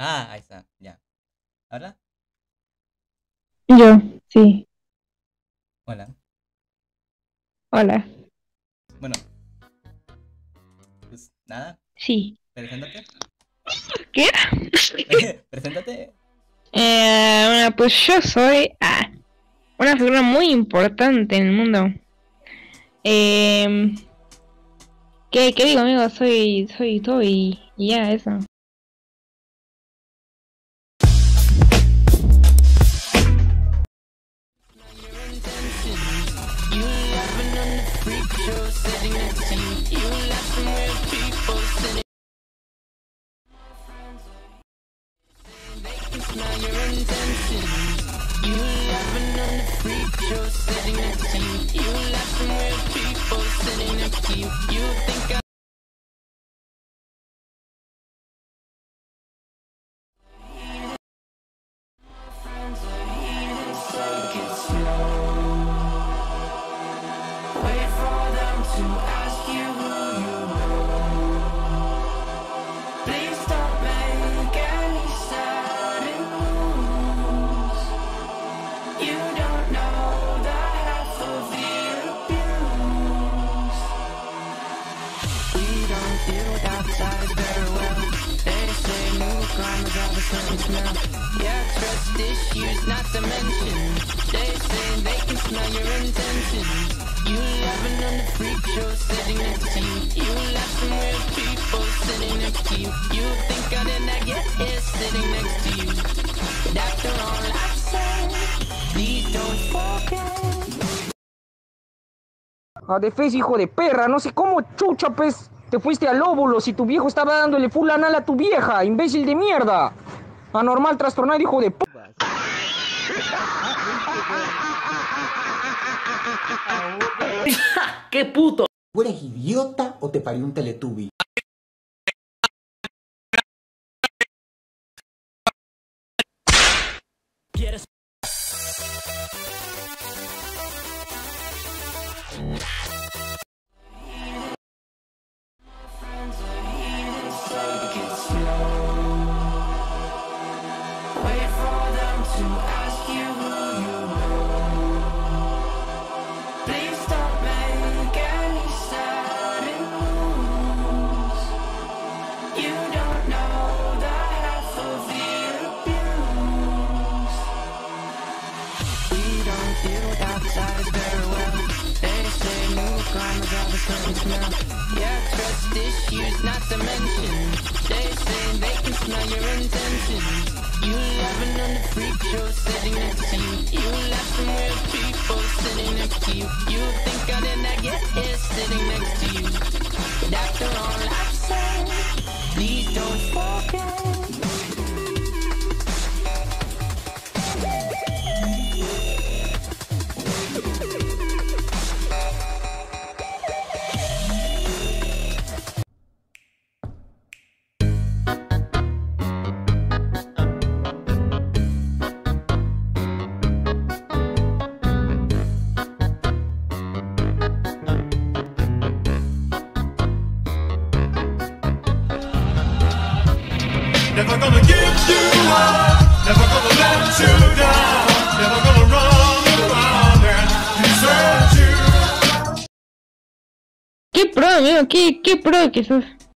Ah, ahí está, ya. ¿Ahora? Yo, sí. Hola. Hola. Bueno, pues nada, Sí. preséntate. ¿Qué? Preséntate. Bueno, pues yo soy una figura muy importante en el mundo. Eh, ¿qué digo, amigo? Soy todo y ya, eso. A defensa, hijo de perra, no sé cómo chucha, pues, te fuiste al óvulo si tu viejo estaba dándole full anal a tu vieja, imbécil de mierda. Anormal, trastornado, hijo de p... ¡Qué puto! ¿Tú eres idiota o te parió un Teletubby? ¿Quieres? Never gonna give you up, never gonna let you down, never gonna run around and desert you. ¿Qué pro, amigo? ¿Qué pro que sos?